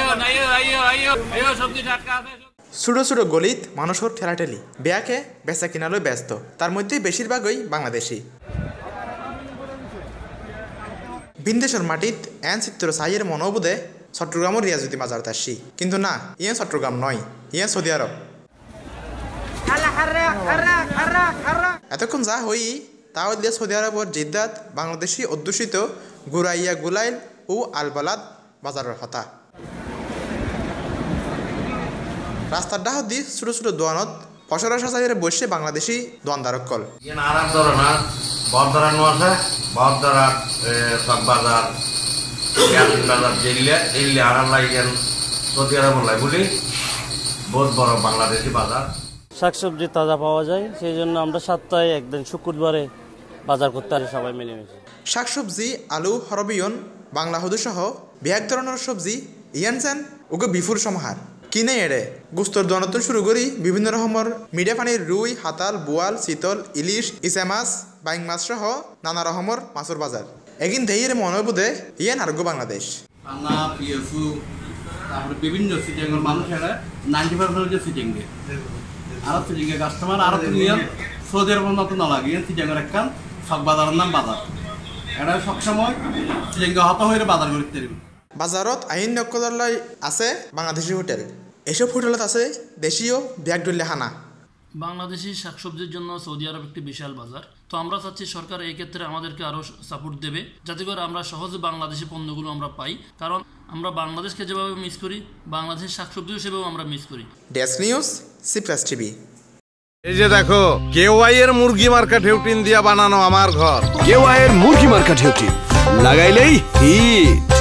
ছোট ছোট গলিত মানুষের ঠেলাঠেলি বেয়াকে বেচা কিনালৈ ব্যস্ত তার মধ্যে বেশিরভাগই বাংলাদেশি বিন্দেশের মাটিত এন চিত্র সাইয়ের মনোবোধে চট্টগ্রামের রিয়াজুদ্দি বাজার আসছি কিন্তু না ইয়ে চট্টগ্রাম নয় ইয়ে সৌদি আরব এতক্ষণ যা হই তাও দিয়ে সৌদি আরবের জিদ্দাত বাংলাদেশি অধ্যুষিত গুরাইয়া গুলাইল ও আলবালাদ বাজারের হতা রাস্তার ডাহ দি ছোট ছোট দোয়ানত ফসরা সাজাইয়ের বসে বাংলাদেশি দোয়ানদারক কল আরাম ধরো না বড়দারা নোয়াছে বড়দারা সব বাজার গ্যাসিন বাজার জেলে আরাম লাগেন সৌদি আরব লাই বলি বহুত বড় বাংলাদেশি বাজার শাকসবজি তাজা পাওয়া যায় সেই জন্য আমরা সপ্তাহে একদিন শুক্রবারে বাজার করতে আসি সবাই মিলেমিশে শাকসবজি আলু হরবিয়ন বাংলা হদু সহ বিয়াক ধরনের সবজি ইয়ানছেন ওকে বিফুর সমাহার কিনে এড়ে গুস্তর দনতন শুরু করি বিভিন্ন রকমের মিডিয়া পানির রুই হাতাল বোয়াল শীতল ইলিশ ইসা মাছ বাইং মাছ সহ নানা রকমের মাছের বাজার একদিন দেহের মনোবোধে ইয়ান আরোগ্য বাংলাদেশ বিভিন্ন সিটিংয়ের মানুষেরা 95% যে সিটিং দিয়ে আর সিটিংয়ের কাস্টমার আর সৌদি আরবের মতো না লাগে সিটিংয়ের একখান সব বাজারের নাম বাজার এটা সবসময় সিটিংয়ে হত হয়ে বাজার করতে বাজারত আইন নকলায় আছে বাংলাদেশি হোটেল এসব হোটেলত আছে দেশীয় ব্যাগ ডুল্লে হানা বাংলাদেশি শাকসবজির জন্য সৌদি আরব একটি বিশাল বাজার তো আমরা চাচ্ছি সরকার এই ক্ষেত্রে আমাদেরকে আরও সাপোর্ট দেবে যাতে করে আমরা সহজে বাংলাদেশি পণ্যগুলো আমরা পাই কারণ আমরা বাংলাদেশকে যেভাবে মিস করি বাংলাদেশের শাকসবজিও সেভাবে আমরা মিস করি ডেস্ক নিউজ সিপ্লাস টিভি এই যে দেখো কেওয়াই এর মুরগি মার্কা ঢেউটিন দিয়া বানানো আমার ঘর কেওয়াই এর মুরগি মার্কা ঢেউটিন লাগাইলেই হিট।